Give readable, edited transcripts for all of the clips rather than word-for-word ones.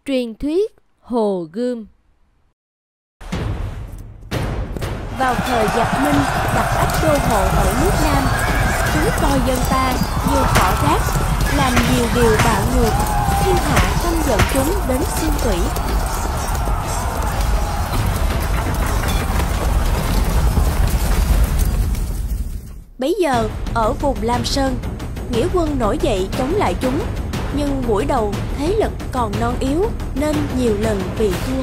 Truyền thuyết Hồ Gươm. Vào thời Giặc Minh đặt ách đô hộ ở nước Nam, chúng coi dân ta như cỏ rác, làm nhiều điều bạo ngược, thiên hạ căm giận chúng đến xương tủy. Bấy giờ ở vùng Lam Sơn, nghĩa quân nổi dậy chống lại chúng, nhưng buổi đầu thế lực còn non yếu nên nhiều lần bị thua.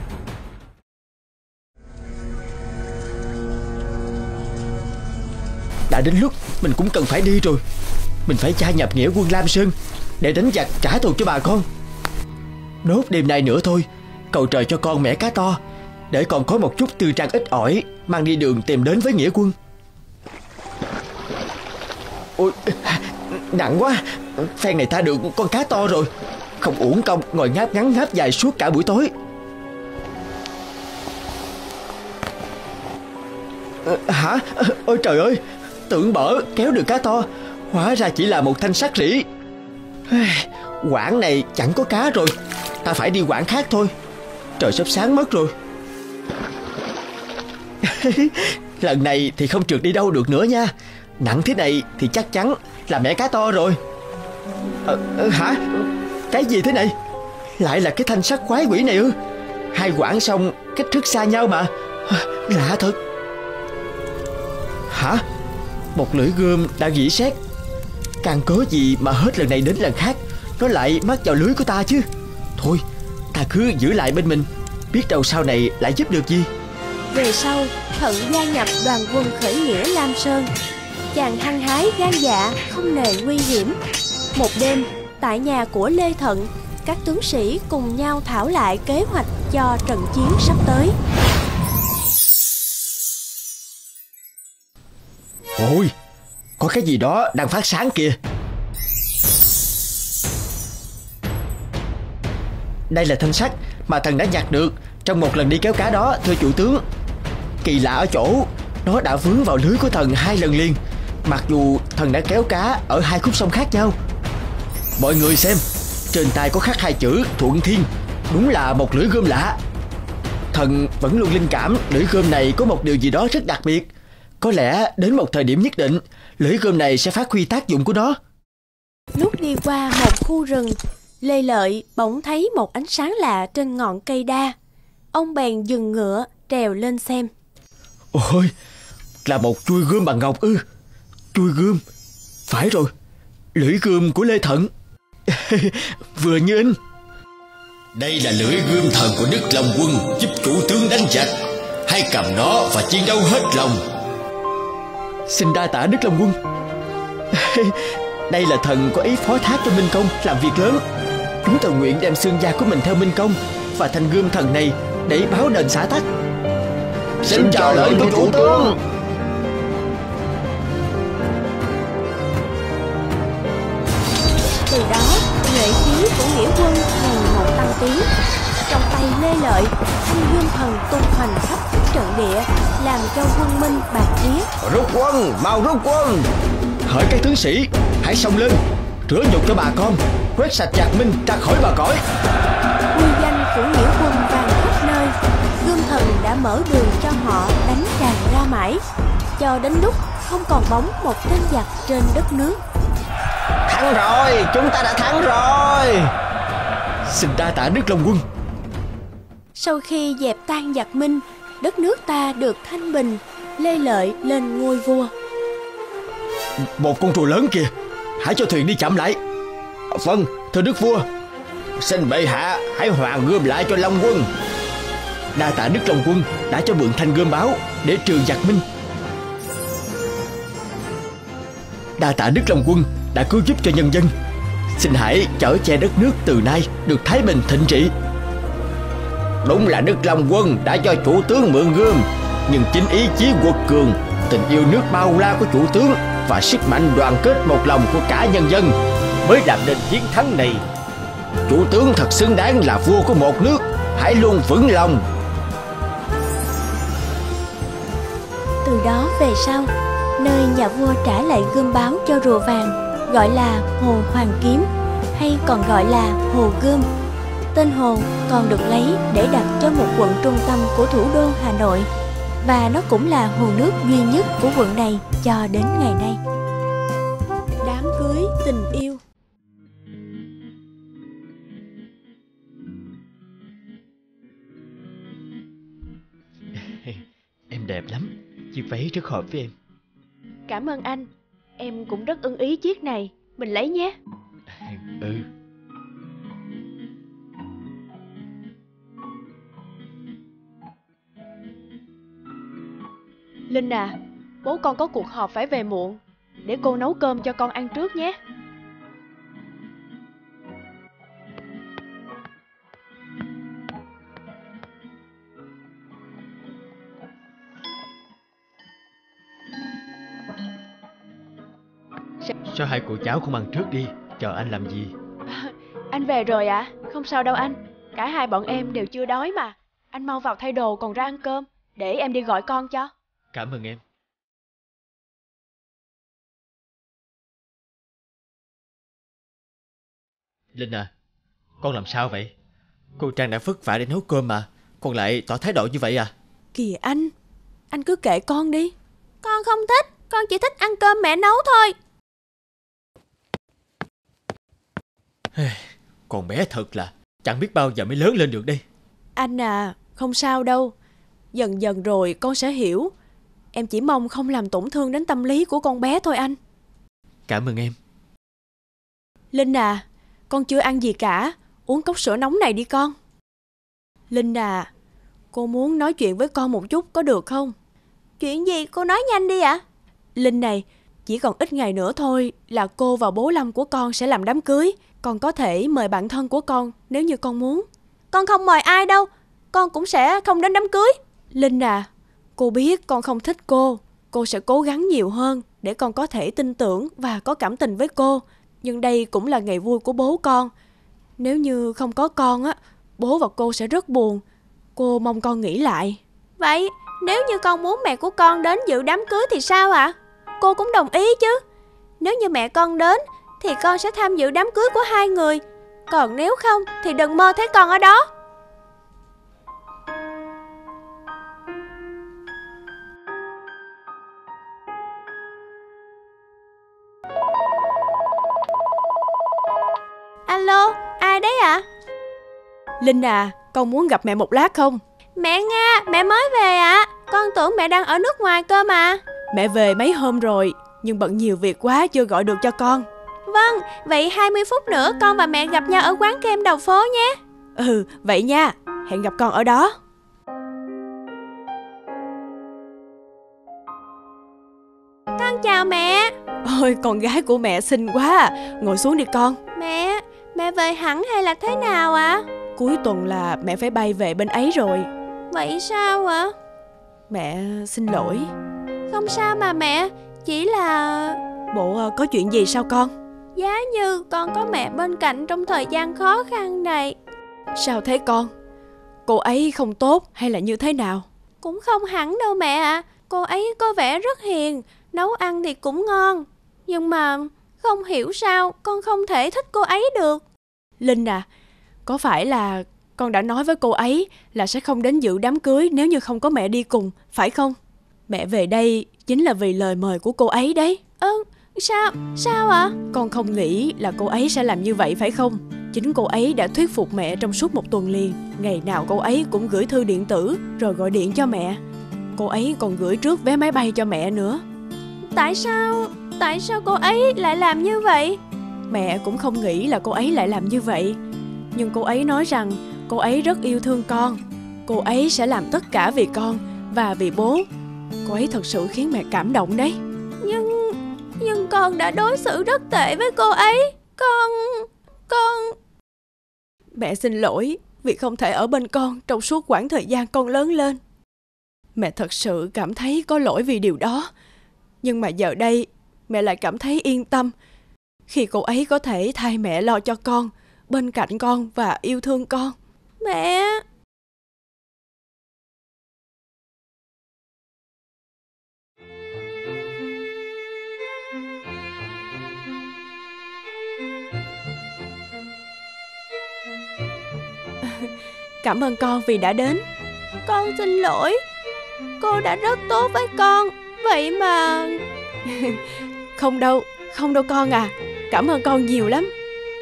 Đã đến lúc mình cũng cần phải đi rồi. Mình phải gia nhập nghĩa quân Lam Sơn để đánh giặc trả thù cho bà con. Nốt đêm nay nữa thôi, cầu trời cho con mẻ cá to, để còn có một chút tư trang ít ỏi mang đi đường tìm đến với nghĩa quân. Ôi, nặng quá. Phen này ta được con cá to rồi, không uổng công ngồi ngáp ngắn ngáp dài suốt cả buổi tối. Hả? Ôi trời ơi, tưởng bở kéo được cá to, hóa ra chỉ là một thanh sắt rỉ. Quảng này chẳng có cá rồi, ta phải đi quảng khác thôi. Trời sắp sáng mất rồi. Lần này thì không trượt đi đâu được nữa nha. Nặng thế này thì chắc chắn là mẻ cá to rồi. Hả? Cái gì thế này? Lại là cái thanh sắt quái quỷ này ư? Hai quãng sông cách rất xa nhau mà. Lạ thật. Hả? Một lưỡi gươm đã rỉ sét. Càng cớ gì mà hết lần này đến lần khác nó lại mắc vào lưới của ta chứ. Thôi, ta cứ giữ lại bên mình, biết đâu sau này lại giúp được gì. Về sau, Thận gia nhập đoàn quân khởi nghĩa Lam Sơn. Chàng hăng hái gan dạ, không nề nguy hiểm. Một đêm, tại nhà của Lê Thận, các tướng sĩ cùng nhau thảo lại kế hoạch cho trận chiến sắp tới. Ôi, có cái gì đó đang phát sáng kìa. Đây là thanh sắt mà thần đã nhặt được trong một lần đi kéo cá đó, thưa chủ tướng. Kỳ lạ ở chỗ nó đã vướng vào lưới của thần 2 lần liền, mặc dù thần đã kéo cá ở 2 khúc sông khác nhau. Mọi người xem, trên tay có khắc 2 chữ Thuận Thiên, đúng là một lưỡi gươm lạ. Thần vẫn luôn linh cảm lưỡi gươm này có một điều gì đó rất đặc biệt. Có lẽ đến một thời điểm nhất định, lưỡi gươm này sẽ phát huy tác dụng của nó. Lúc đi qua một khu rừng, Lê Lợi bỗng thấy một ánh sáng lạ trên ngọn cây đa. Ông bèn dừng ngựa trèo lên xem. Ôi, là một chuôi gươm bằng ngọc ư? Chuôi gươm? Phải rồi, lưỡi gươm của Lê Thận. Vừa như in. Đây là lưỡi gươm thần của Đức Long Quân, giúp chủ tướng đánh giặc. Hãy cầm nó và chiến đấu hết lòng. Xin đa tạ Đức Long Quân. Đây là thần có ý phó thác cho Minh Công làm việc lớn. Chúng tôi nguyện đem xương da của mình theo Minh Công và thanh gươm thần này để báo đền xã tắc. Xin chào lệnh của chủ tướng. Từ đó, nhuệ khí của nghĩa quân ngày một tăng tiến. Trong tay Lê Lợi, thanh gươm thần tung hoành khắp trận địa, làm cho quân Minh bạt vía. Rút quân, mau rút quân. Hỡi các tướng sĩ, hãy xông lên, rửa nhục cho bà con, quét sạch Giặc Minh ra khỏi bờ cõi. Uy danh của nghĩa quân vang khắp nơi. Gươm thần đã mở đường cho họ đánh tràn ra mãi, cho đến lúc không còn bóng một tên giặc trên đất nước. Thắng rồi, chúng ta đã thắng rồi. Xin đa tạ Đức Long Quân. Sau khi dẹp tan giặc Minh, đất nước ta được thanh bình, Lê Lợi lên ngôi vua. Một con rùa lớn kìa, hãy cho thuyền đi chậm lại. Vâng, thưa đức vua. Xin bệ hạ hãy hoàn gươm lại cho Long Quân. Đa tạ Đức Long Quân đã cho mượn thanh gươm báo để trừ giặc Minh. Đa tạ Đức Long Quân đã cứu giúp cho nhân dân. Xin hãy chở che đất nước từ nay được thái bình thịnh trị. Đúng là Đức Long Quân đã cho chủ tướng mượn gươm, nhưng chính ý chí quật cường, tình yêu nước bao la của chủ tướng và sức mạnh đoàn kết một lòng của cả nhân dân mới làm nên chiến thắng này. Chủ tướng thật xứng đáng là vua của một nước, hãy luôn vững lòng. Từ đó về sau, nơi nhà vua trả lại gươm báo cho rùa vàng gọi là Hồ Hoàng Kiếm, hay còn gọi là Hồ Gươm. Tên Hồ còn được lấy để đặt cho một quận trung tâm của thủ đô Hà Nội, và nó cũng là hồ nước duy nhất của quận này cho đến ngày nay. Đám cưới tình yêu. Em đẹp lắm, chiếc váy rất hợp với em. Cảm ơn anh, em cũng rất ưng ý chiếc này, mình lấy nhé. Ừ. Linh à, bố con có cuộc họp phải về muộn, để cô nấu cơm cho con ăn trước nhé. Sao hai cô cháu không ăn trước đi, chờ anh làm gì? Anh về rồi ạ? Không sao đâu anh, cả hai bọn em đều chưa đói mà. Anh mau vào thay đồ còn ra ăn cơm, để em đi gọi con cho. Cảm ơn em. Linh à, con làm sao vậy? Cô Trang đã vất vả để nấu cơm mà, con lại tỏ thái độ như vậy à? Kìa anh cứ kệ con đi. Con không thích, con chỉ thích ăn cơm mẹ nấu thôi. Con bé thật là chẳng biết bao giờ mới lớn lên được đây. Anh à, không sao đâu. Dần dần rồi con sẽ hiểu. Em chỉ mong không làm tổn thương đến tâm lý của con bé thôi anh. Cảm ơn em. Linh à, con chưa ăn gì cả, uống cốc sữa nóng này đi con. Linh à, cô muốn nói chuyện với con một chút có được không? Chuyện gì cô nói nhanh đi ạ. Linh này, chỉ còn ít ngày nữa thôi là cô và bố Lâm của con sẽ làm đám cưới. Con có thể mời bạn thân của con nếu như con muốn. Con không mời ai đâu, con cũng sẽ không đến đám cưới. Linh à, cô biết con không thích cô sẽ cố gắng nhiều hơn để con có thể tin tưởng và có cảm tình với cô. Nhưng đây cũng là ngày vui của bố con. Nếu như không có con á, bố và cô sẽ rất buồn. Cô mong con nghĩ lại. Vậy nếu như con muốn mẹ của con đến dự đám cưới thì sao ạ? Cô cũng đồng ý chứ. Nếu như mẹ con đến thì con sẽ tham dự đám cưới của hai người. Còn nếu không thì đừng mơ thấy con ở đó. Alo, ai đấy ạ? Linh à, con muốn gặp mẹ một lát không? Mẹ Nga, mẹ mới về ạ. Con tưởng mẹ đang ở nước ngoài cơ mà. Mẹ về mấy hôm rồi, nhưng bận nhiều việc quá chưa gọi được cho con. Vâng, vậy 20 phút nữa con và mẹ gặp nhau ở quán kem đầu phố nhé. Ừ, vậy nha, hẹn gặp con ở đó. Con chào mẹ. Ôi, con gái của mẹ xinh quá à. Ngồi xuống đi con. Mẹ về hẳn hay là thế nào ạ? Cuối tuần là mẹ phải bay về bên ấy rồi. Vậy sao ạ? Mẹ xin lỗi. Không sao mà mẹ, chỉ là... Bộ có chuyện gì sao con? Giá như con có mẹ bên cạnh trong thời gian khó khăn này. Sao thế con? Cô ấy không tốt hay là như thế nào? Cũng không hẳn đâu mẹ ạ. Cô ấy có vẻ rất hiền, nấu ăn thì cũng ngon. Nhưng mà không hiểu sao con không thể thích cô ấy được. Linh à, có phải là con đã nói với cô ấy là sẽ không đến dự đám cưới nếu như không có mẹ đi cùng, phải không? Mẹ về đây chính là vì lời mời của cô ấy đấy. Sao ạ? Con không nghĩ là cô ấy sẽ làm như vậy phải không? Chính cô ấy đã thuyết phục mẹ trong suốt một tuần liền. Ngày nào cô ấy cũng gửi thư điện tử rồi gọi điện cho mẹ. Cô ấy còn gửi trước vé máy bay cho mẹ nữa. Tại sao cô ấy lại làm như vậy? Mẹ cũng không nghĩ là cô ấy lại làm như vậy. Nhưng cô ấy nói rằng cô ấy rất yêu thương con. Cô ấy sẽ làm tất cả vì con và vì bố. Cô ấy thật sự khiến mẹ cảm động đấy. Nhưng con đã đối xử rất tệ với cô ấy. Con... Mẹ xin lỗi vì không thể ở bên con trong suốt quãng thời gian con lớn lên. Mẹ thật sự cảm thấy có lỗi vì điều đó. Nhưng mà giờ đây mẹ lại cảm thấy yên tâm khi cô ấy có thể thay mẹ lo cho con, bên cạnh con và yêu thương con. Mẹ... Cảm ơn con vì đã đến. Con xin lỗi. Cô đã rất tốt với con. Vậy mà... Không đâu con à. Cảm ơn con nhiều lắm.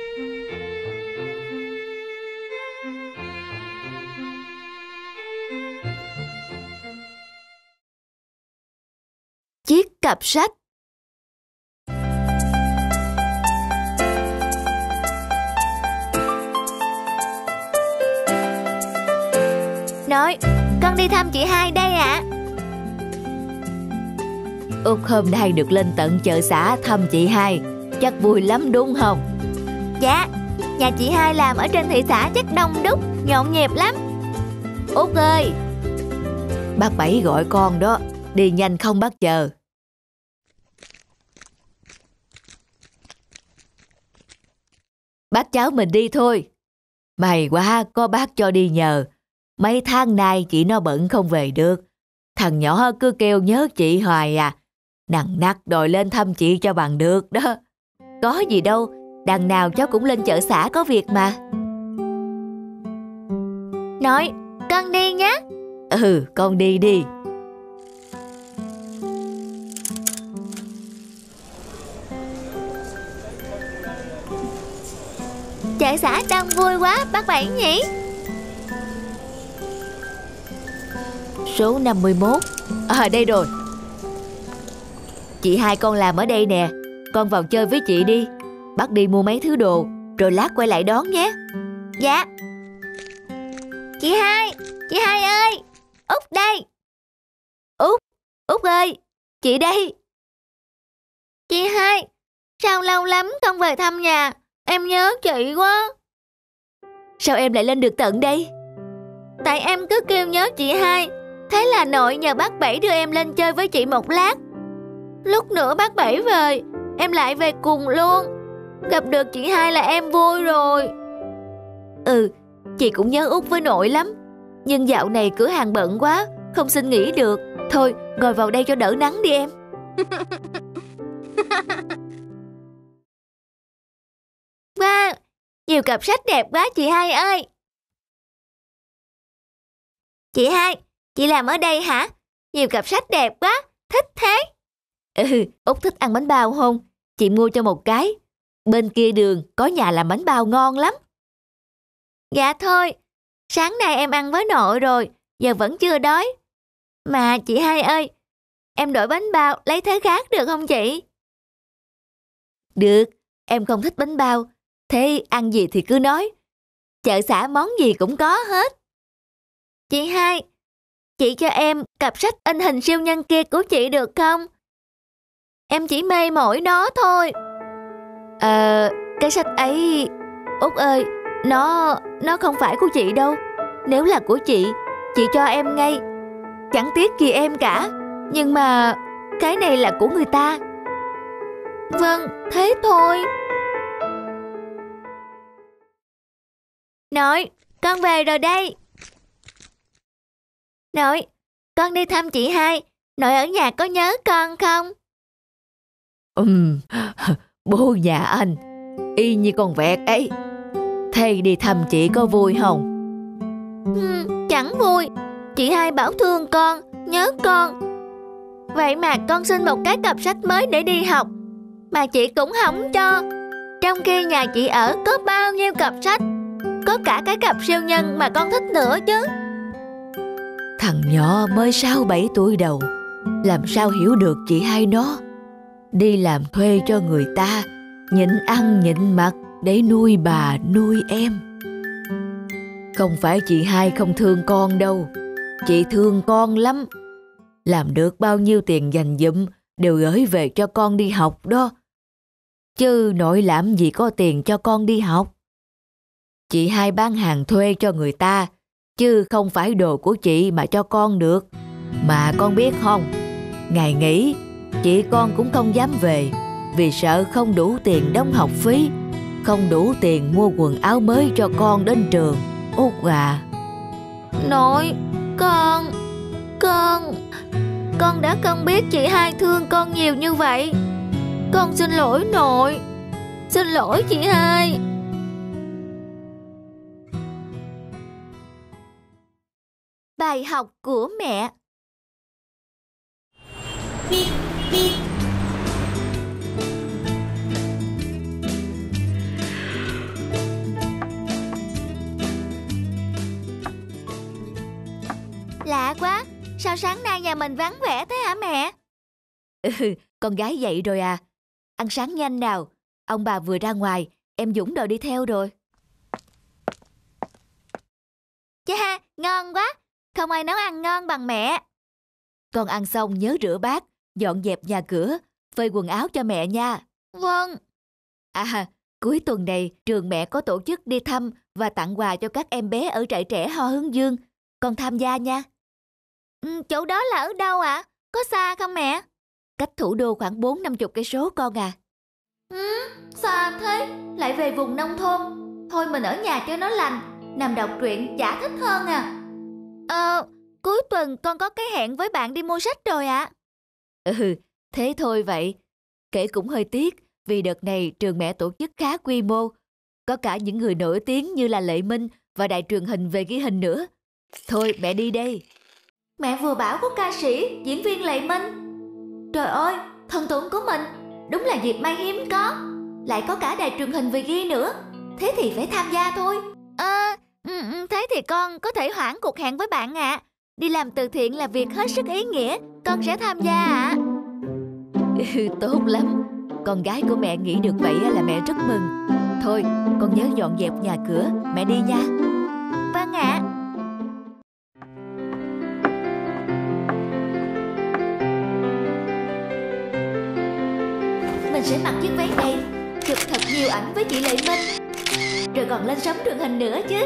Chiếc cặp sách. Nội, con đi thăm chị Hai đây ạ. Út hôm nay được lên tận chợ xã thăm chị Hai, chắc vui lắm đúng không? Dạ, nhà chị Hai làm ở trên thị xã chắc đông đúc, nhộn nhịp lắm. Út ơi, bác Bảy gọi con đó, đi nhanh không bác chờ. Bác cháu mình đi thôi. May quá có bác cho đi nhờ. Mấy tháng nay chị nó bận không về được. Thằng nhỏ cứ kêu nhớ chị hoài à. Nằng nặc đòi lên thăm chị cho bằng được đó. Có gì đâu, đằng nào cháu cũng lên chợ xã có việc mà. Nội, con đi nhé. Ừ, con đi đi. Chợ xã đông vui quá bác Bảy nhỉ. Số 51. Đây rồi. Chị Hai con làm ở đây nè. Con vào chơi với chị đi. Bác đi mua mấy thứ đồ, rồi lát quay lại đón nhé. Dạ. Chị Hai ơi, Út đây. Út ơi, chị đây. Chị Hai, sao lâu lắm không về thăm nhà? Em nhớ chị quá. Sao em lại lên được tận đây? Tại em cứ kêu nhớ chị Hai. Thế là nội nhờ bác Bảy đưa em lên chơi với chị một lát. Lúc nữa bác Bảy về, em lại về cùng luôn. Gặp được chị Hai là em vui rồi. Ừ, chị cũng nhớ Út với nội lắm. Nhưng dạo này cửa hàng bận quá, không xin nghỉ được. Thôi, ngồi vào đây cho đỡ nắng đi em. Wow, nhiều cặp sách đẹp quá chị Hai ơi. Chị Hai, chị làm ở đây hả? Nhiều cặp sách đẹp quá, thích thế. Ừ, Út thích ăn bánh bao không? Chị mua cho một cái. Bên kia đường có nhà làm bánh bao ngon lắm. Dạ thôi, sáng nay em ăn với nội rồi, giờ vẫn chưa đói. Mà chị Hai ơi, em đổi bánh bao lấy thế khác được không chị? Được, em không thích bánh bao. Thế ăn gì thì cứ nói. Chợ xã món gì cũng có hết. Chị Hai, chị cho em cặp sách in hình siêu nhân kia của chị được không? Em chỉ mê mỏi nó thôi. Cái sách ấy... Út ơi, nó không phải của chị đâu. Nếu là của chị cho em ngay. Chẳng tiếc gì em cả. Nhưng mà cái này là của người ta. Vâng, thế thôi. Nội, con về rồi đây. Nội, con đi thăm chị Hai. Nội ở nhà có nhớ con không? Bố nhà anh y như con vẹt ấy. Thế đi thăm chị có vui không? Chẳng vui. Chị Hai bảo thương con, nhớ con. Vậy mà con xin một cái cặp sách mới để đi học, mà chị cũng không cho. Trong khi nhà chị ở có bao nhiêu cặp sách, có cả cái cặp siêu nhân mà con thích nữa chứ. Thằng nhỏ mới 6-7 tuổi đầu, làm sao hiểu được chị Hai nó. Đi làm thuê cho người ta, nhịn ăn nhịn mặc để nuôi bà nuôi em. Không phải chị Hai không thương con đâu, chị thương con lắm. Làm được bao nhiêu tiền dành dụm đều gửi về cho con đi học đó. Chứ nội làm gì có tiền cho con đi học. Chị Hai bán hàng thuê cho người ta, chứ không phải đồ của chị mà cho con được. Mà con biết không, ngày nghỉ chị con cũng không dám về, vì sợ không đủ tiền đóng học phí, không đủ tiền mua quần áo mới cho con đến trường. Út à. Nội, con đã không biết chị Hai thương con nhiều như vậy. Con xin lỗi nội. Xin lỗi chị Hai. Bài học của mẹ. Lạ quá, sao sáng nay nhà mình vắng vẻ thế hả mẹ? Con gái dậy rồi à? Ăn sáng nhanh nào. Ông bà vừa ra ngoài, em Dũng đòi đi theo rồi. Chà, ngon quá. Không ai nấu ăn ngon bằng mẹ. Con ăn xong nhớ rửa bát, dọn dẹp nhà cửa, phơi quần áo cho mẹ nha. Vâng. À, cuối tuần này trường mẹ có tổ chức đi thăm và tặng quà cho các em bé ở trại trẻ Ho Hướng Dương. Con tham gia nha. Chỗ đó là ở đâu ạ? Có xa không mẹ? Cách thủ đô khoảng 40-50 cây số con à. Xa thế, lại về vùng nông thôn. Thôi mình ở nhà cho nó lành, nằm đọc truyện chả thích hơn à. Cuối tuần con có cái hẹn với bạn đi mua sách rồi ạ. Thế thôi vậy. Kể cũng hơi tiếc vì đợt này trường mẹ tổ chức khá quy mô. Có cả những người nổi tiếng như là Lệ Minh và đài truyền hình về ghi hình nữa. Thôi mẹ đi đây. Mẹ vừa bảo có ca sĩ, diễn viên Lệ Minh. Trời ơi, thần tượng của mình. Đúng là dịp may hiếm có. Lại có cả đài truyền hình về ghi nữa. Thế thì phải tham gia thôi. Thế thì con có thể hoãn cuộc hẹn với bạn ạ. Đi làm từ thiện là việc hết sức ý nghĩa. Con sẽ tham gia ạ. Tốt lắm. Con gái của mẹ nghĩ được vậy là mẹ rất mừng. Thôi, con nhớ dọn dẹp nhà cửa. Mẹ đi nha. Vâng ạ. Mình sẽ mặc chiếc váy này, chụp thật nhiều ảnh với chị Lệ Minh, rồi còn lên sóng truyền hình nữa chứ.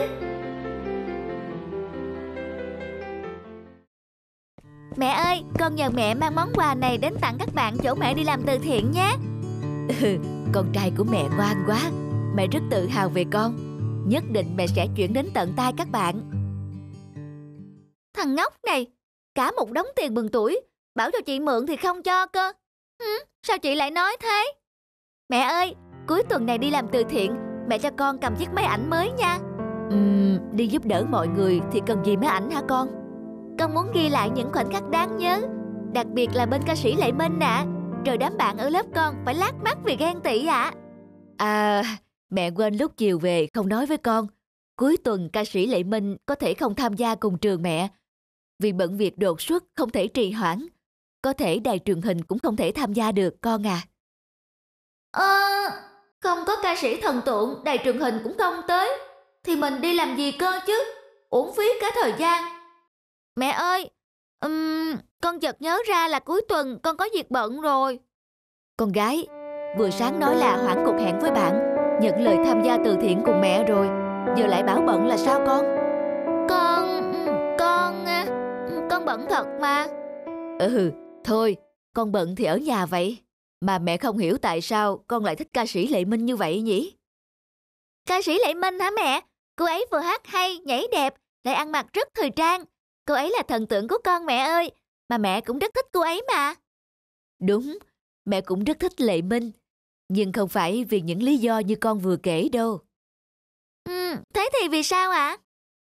Mẹ ơi, con nhờ mẹ mang món quà này đến tặng các bạn chỗ mẹ đi làm từ thiện nhé. Con trai của mẹ ngoan quá. Mẹ rất tự hào về con. Nhất định mẹ sẽ chuyển đến tận tay các bạn. Thằng ngốc này, cả một đống tiền mừng tuổi, bảo cho chị mượn thì không cho cơ. Sao chị lại nói thế? Mẹ ơi, cuối tuần này đi làm từ thiện, mẹ cho con cầm chiếc máy ảnh mới nha. Đi giúp đỡ mọi người thì cần gì máy ảnh hả con? Con muốn ghi lại những khoảnh khắc đáng nhớ, đặc biệt là bên ca sĩ Lệ Minh ạ. Rồi đám bạn ở lớp con phải lác mắt vì ghen tị ạ. Mẹ quên lúc chiều về không nói với con. Cuối tuần ca sĩ Lệ Minh có thể không tham gia cùng trường mẹ vì bận việc đột xuất không thể trì hoãn. Có thể đài truyền hình cũng không thể tham gia được con à. Không có ca sĩ thần tượng, đài truyền hình cũng không tới, thì mình đi làm gì cơ chứ? Uổng phí cả thời gian. Mẹ ơi, con chợt nhớ ra là cuối tuần con có việc bận rồi. Con gái, vừa sáng nói là hoãn cuộc hẹn với bạn, nhận lời tham gia từ thiện cùng mẹ rồi, giờ lại bảo bận là sao con? Con bận thật mà. Thôi, con bận thì ở nhà vậy. Mà mẹ không hiểu tại sao con lại thích ca sĩ Lệ Minh như vậy nhỉ? Ca sĩ Lệ Minh hả mẹ? Cô ấy vừa hát hay, nhảy đẹp, lại ăn mặc rất thời trang. Cô ấy là thần tượng của con mẹ ơi. Mà mẹ cũng rất thích cô ấy mà. Đúng, mẹ cũng rất thích Lệ Minh. Nhưng không phải vì những lý do như con vừa kể đâu. Thế thì vì sao ạ?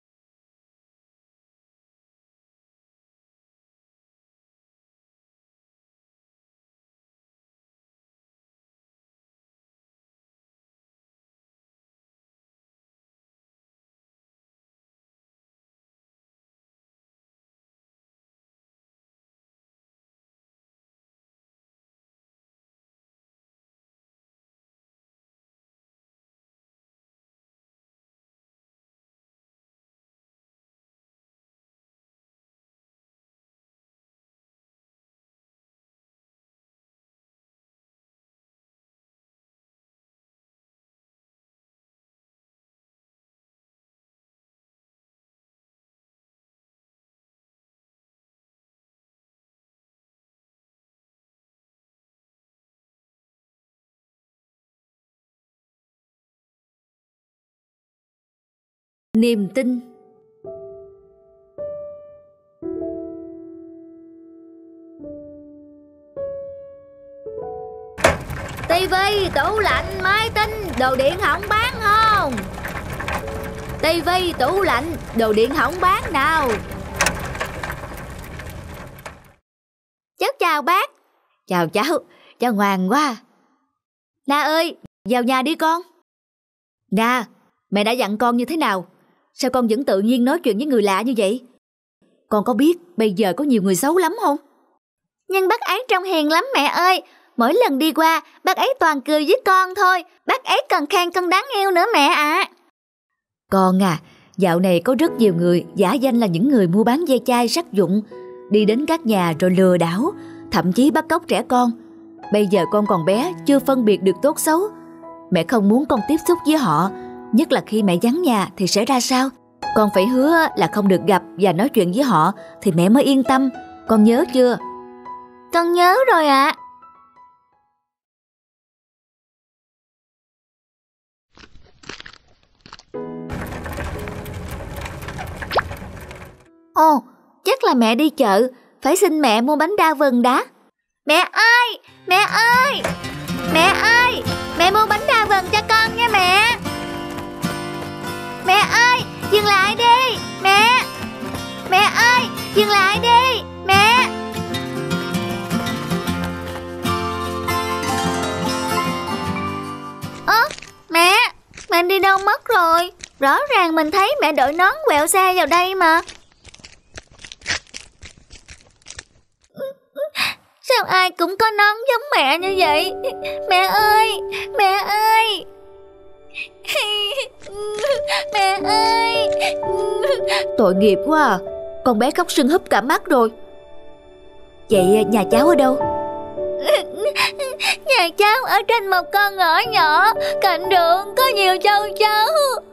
Niềm tin. Tivi, tủ lạnh, máy tính, đồ điện hỏng bán không? Tivi, tủ lạnh, đồ điện hỏng bán nào? chào bác. Chào cháu ngoan quá. Na ơi, vào nhà đi con. Na, mẹ đã dặn con như thế nào? Sao con vẫn tự nhiên nói chuyện với người lạ như vậy? Con có biết bây giờ có nhiều người xấu lắm không? Nhưng bác ấy trông hiền lắm mẹ ơi. Mỗi lần đi qua, bác ấy toàn cười với con thôi. Bác ấy còn khen con đáng yêu nữa mẹ ạ. Con à, dạo này có rất nhiều người giả danh là những người mua bán ve chai sắc dụng, đi đến các nhà rồi lừa đảo, thậm chí bắt cóc trẻ con. Bây giờ con còn bé, chưa phân biệt được tốt xấu. Mẹ không muốn con tiếp xúc với họ, nhất là khi mẹ vắng nhà thì sẽ ra sao? Con phải hứa là không được gặp và nói chuyện với họ thì mẹ mới yên tâm. Con nhớ chưa? Con nhớ rồi ạ. Ồ, chắc là mẹ đi chợ, phải xin mẹ mua bánh đa vừng đã. Mẹ ơi, mẹ ơi, mẹ ơi, mẹ mua bánh đa vừng cho con nha mẹ. Mẹ ơi, dừng lại đi, mẹ. Mẹ ơi, dừng lại đi, mẹ. Ơ, mẹ đi đâu mất rồi? Rõ ràng mình thấy mẹ đội nón quẹo xe vào đây mà. Sao ai cũng có nón giống mẹ như vậy? Mẹ ơi, mẹ ơi. Mẹ ơi. Tội nghiệp quá à. Con bé khóc sưng húp cả mắt rồi. Vậy nhà cháu ở đâu? Nhà cháu ở trên một con ngõ nhỏ, cạnh đường có nhiều châu chấu.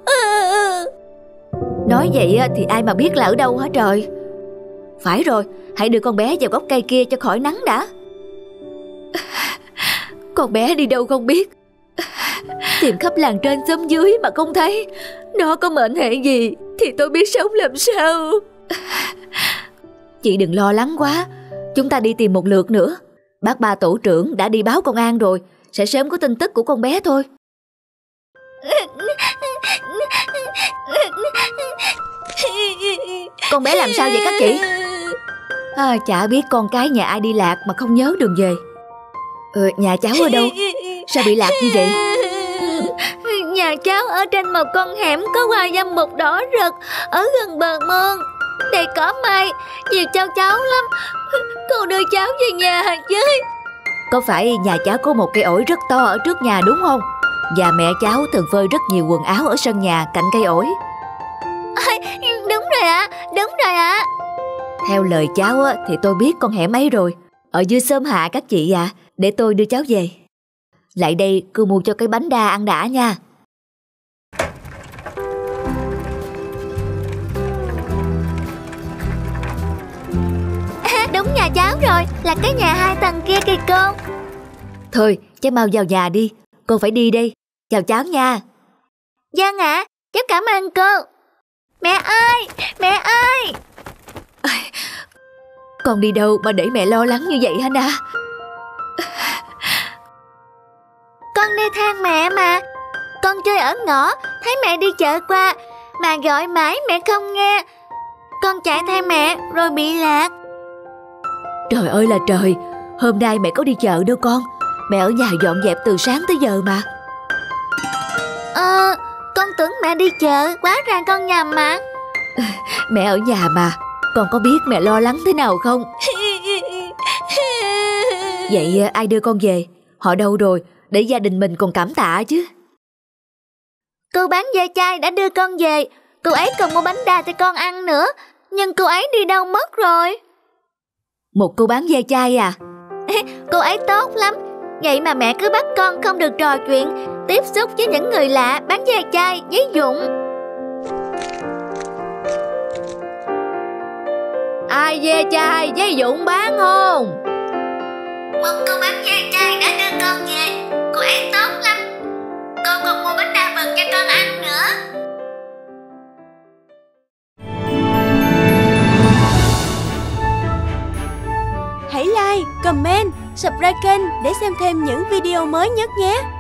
Nói vậy thì ai mà biết là ở đâu hả trời. Phải rồi, hãy đưa con bé vào gốc cây kia cho khỏi nắng đã. Con bé đi đâu không biết, tìm khắp làng trên xóm dưới mà không thấy. Nó có mệnh hệ gì thì tôi biết sống làm sao. Chị đừng lo lắng quá, chúng ta đi tìm một lượt nữa. Bác ba tổ trưởng đã đi báo công an rồi, sẽ sớm có tin tức của con bé thôi. Con bé làm sao vậy các chị? Chả biết con cái nhà ai đi lạc mà không nhớ đường về. Nhà cháu ở đâu? Sao bị lạc như vậy? Nhà cháu ở trên một con hẻm có hoa dâm bụt đỏ rực, ở gần bờ mương. Đầy cỏ may, nhiều châu chấu lắm. Cô đưa cháu về nhà chứ. Có phải nhà cháu có một cây ổi rất to ở trước nhà đúng không? Và mẹ cháu thường phơi rất nhiều quần áo ở sân nhà cạnh cây ổi. Đúng rồi ạ, đúng rồi ạ. Theo lời cháu thì tôi biết con hẻm ấy rồi, ở dưới xóm Hạ các chị à. Để tôi đưa cháu về. Lại đây, cô mua cho cái bánh đa ăn đã nha. Đúng nhà cháu rồi, là cái nhà 2 tầng kia kìa cô. Thôi, cháu mau vào nhà đi, con phải đi đây. Chào cháu nha. Vâng ạ, cháu cảm ơn cô. Mẹ ơi, mẹ ơi. Con đi đâu mà để mẹ lo lắng như vậy hả Na? Con đi theo mẹ mà. Con chơi ở ngõ, thấy mẹ đi chợ qua, mà gọi mãi mẹ không nghe. Con chạy theo mẹ rồi bị lạc. Trời ơi là trời, hôm nay mẹ có đi chợ đâu con. Mẹ ở nhà dọn dẹp từ sáng tới giờ mà. Con tưởng mẹ đi chợ, hóa ra con nhầm mà. Mẹ ở nhà mà, con có biết mẹ lo lắng thế nào không? Vậy ai đưa con về? Họ đâu rồi? Để gia đình mình còn cảm tạ chứ. Cô bán ve chai đã đưa con về. Cô ấy còn mua bánh đa cho con ăn nữa. Nhưng cô ấy đi đâu mất rồi? Một cô bán ve chai à? Cô ấy tốt lắm. Vậy mà mẹ cứ bắt con không được trò chuyện, tiếp xúc với những người lạ bán ve chai, giấy dụng. Ai ve chai, giấy dụng bán không? Một cô bán ve chai đã đưa con về. Cô ấy tốt lắm. Cô còn mua bánh đa vừng cho con ăn nữa. Hãy like, comment, subscribe kênh để xem thêm những video mới nhất nhé.